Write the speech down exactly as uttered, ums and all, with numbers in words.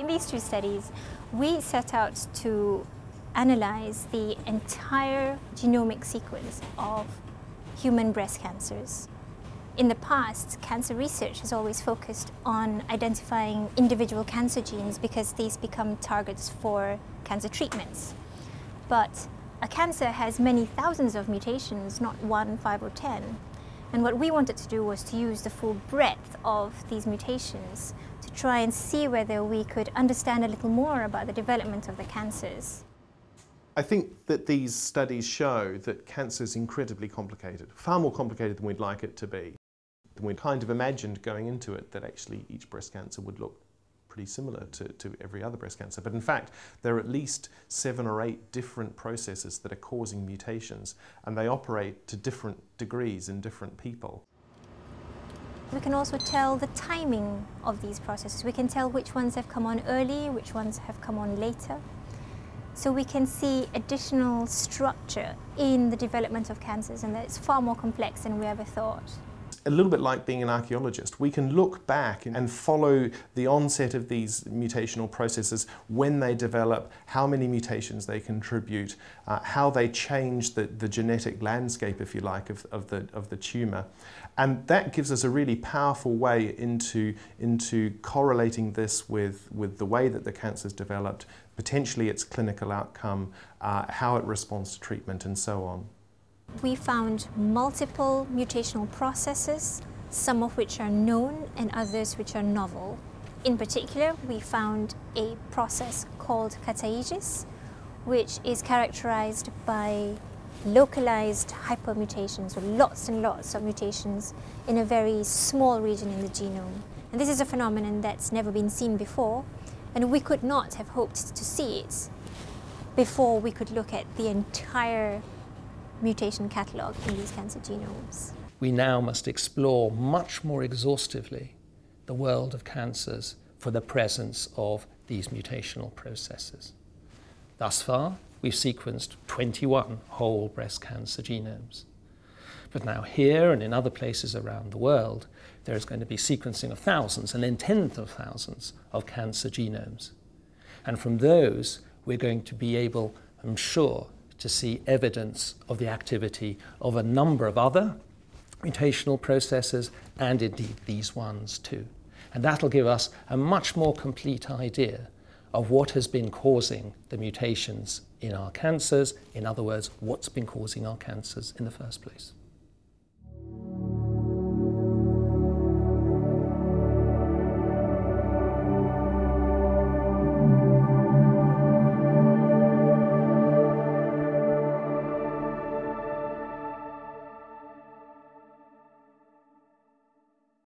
In these two studies, we set out to analyze the entire genomic sequence of human breast cancers. In the past, cancer research has always focused on identifying individual cancer genes because these become targets for cancer treatments. But a cancer has many thousands of mutations, not one, five, or ten. And what we wanted to do was to use the full breadth of these mutations to try and see whether we could understand a little more about the development of the cancers. I think that these studies show that cancer is incredibly complicated, far more complicated than we'd like it to be. And we kind of imagined going into it that actually each breast cancer would look pretty similar to, to every other breast cancer. But in fact, there are at least seven or eight different processes that are causing mutations, and they operate to different degrees in different people. We can also tell the timing of these processes. We can tell which ones have come on early, which ones have come on later. So we can see additional structure in the development of cancers, and that it's far more complex than we ever thought. A little bit like being an archaeologist. We can look back and follow the onset of these mutational processes, when they develop, how many mutations they contribute, uh, how they change the, the genetic landscape, if you like, of, of, the, of the tumour. And that gives us a really powerful way into, into correlating this with, with the way that the cancer's developed, potentially its clinical outcome, uh, how it responds to treatment, and so on. We found multiple mutational processes, some of which are known and others which are novel. In particular, we found a process called katagenesis, which is characterized by localized hypermutations, or lots and lots of mutations in a very small region in the genome. And this is a phenomenon that's never been seen before, and we could not have hoped to see it before we could look at the entire mutation catalogue in these cancer genomes. We now must explore much more exhaustively the world of cancers for the presence of these mutational processes. Thus far, we've sequenced twenty-one whole breast cancer genomes. But now here and in other places around the world, there is going to be sequencing of thousands and then tens of thousands of cancer genomes. And from those, we're going to be able, I'm sure, to see evidence of the activity of a number of other mutational processes, and indeed these ones too. And that'll give us a much more complete idea of what has been causing the mutations in our cancers, in other words, what's been causing our cancers in the first place.